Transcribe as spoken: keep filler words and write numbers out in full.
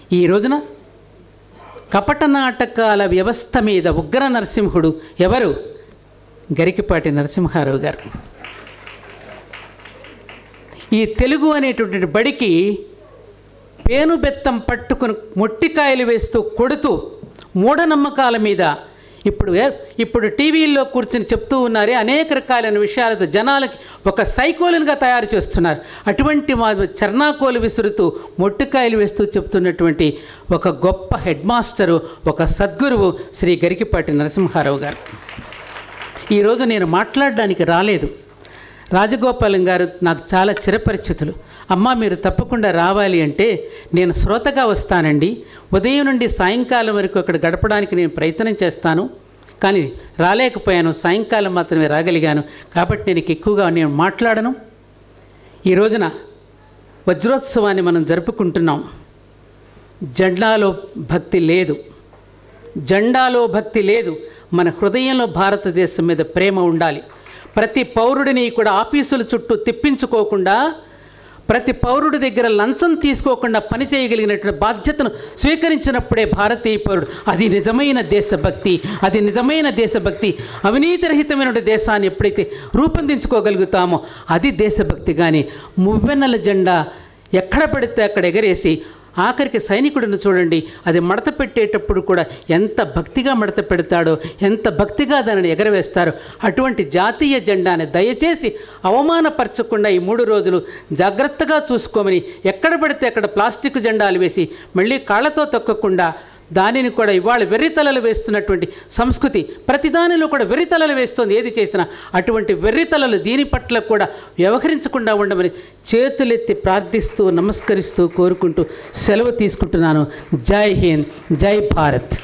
ఈ రోజున కపట నాటకాల వ్యవస్థ మీద ఉగ్ర నరసింహుడు ఎవరు? గరికపాటి నరసింహారావు గారు. ఈ తెలుగు అనేటువంటి బడికి పేనుబెత్తం పట్టుకుని మొట్టికాయలు వేస్తూ కొడుతూ మూఢనమ్మకాల మీద ఇప్పుడు ఇప్పుడు టీవీల్లో కూర్చొని చెప్తూ ఉన్నారే అనేక రకాలైన విషయాలతో జనాలకి ఒక సైకోలుగా తయారు చేస్తున్నారు. అటువంటి మా చర్నాకోలు విసురుతూ మొట్టికాయలు వేస్తూ చెప్తున్నటువంటి ఒక గొప్ప హెడ్ మాస్టరు, ఒక సద్గురువు శ్రీ గరికపాటి నరసింహారావు గారు. ఈరోజు నేను మాట్లాడడానికి రాలేదు. రాజగోపాలం గారు నాకు చాలా చిరపరిచితులు. అమ్మ మీరు తప్పకుండా రావాలి అంటే నేను శ్రోతగా వస్తానండి, ఉదయం నుండి సాయంకాలం వరకు అక్కడ గడపడానికి నేను ప్రయత్నం చేస్తాను, కానీ రాలేకపోయాను, సాయంకాలం మాత్రమే రాగలిగాను, కాబట్టి నేను ఎక్కువగా నేను మాట్లాడను. ఈ రోజున వజ్రోత్సవాన్ని మనం జరుపుకుంటున్నాం. జెండాలో భక్తి లేదు, జెండాలో భక్తి లేదు, మన హృదయంలో భారతదేశం మీద ప్రేమ ఉండాలి. ప్రతి పౌరుడిని కూడా ఆఫీసుల చుట్టూ తిప్పించుకోకుండా, ప్రతి పౌరుడి దగ్గర లంచం తీసుకోకుండా పని చేయగలిగినటువంటి బాధ్యతను స్వీకరించినప్పుడే భారతీయ పౌరుడు. అది నిజమైన దేశభక్తి, అది నిజమైన దేశభక్తి. అవినీతిరహితమైన దేశాన్ని ఎప్పుడైతే రూపొందించుకోగలుగుతామో అది దేశభక్తి. కానీ మువ్వెన్నెల జెండా ఎక్కడ పడితే అక్కడ ఎగరేసి ఆఖరికి సైనికుడిని చూడండి, అది మడత పెట్టేటప్పుడు కూడా ఎంత భక్తిగా మడత పెడతాడో, ఎంత భక్తిగా దానిని ఎగరవేస్తారో. అటువంటి జాతీయ జెండాని దయచేసి అవమానపరచకుండా ఈ మూడు రోజులు జాగ్రత్తగా చూసుకోమని, ఎక్కడ పడితే అక్కడ ప్లాస్టిక్ జెండాలు వేసి మళ్ళీ కాళ్ళతో తొక్కకుండా దానిని కూడా ఇవాళ వెర్రితలలు వేస్తున్నటువంటి సంస్కృతి, ప్రతిదానిలో కూడా వెర్రితలలు వేస్తుంది. ఏది చేసినా అటువంటి వెర్రితలలు దీని పట్ల కూడా వ్యవహరించకుండా ఉండమని చేతులెత్తి ప్రార్థిస్తూ నమస్కరిస్తూ కోరుకుంటూ సెలవు తీసుకుంటున్నాను. జై హింద్, జై భారత్.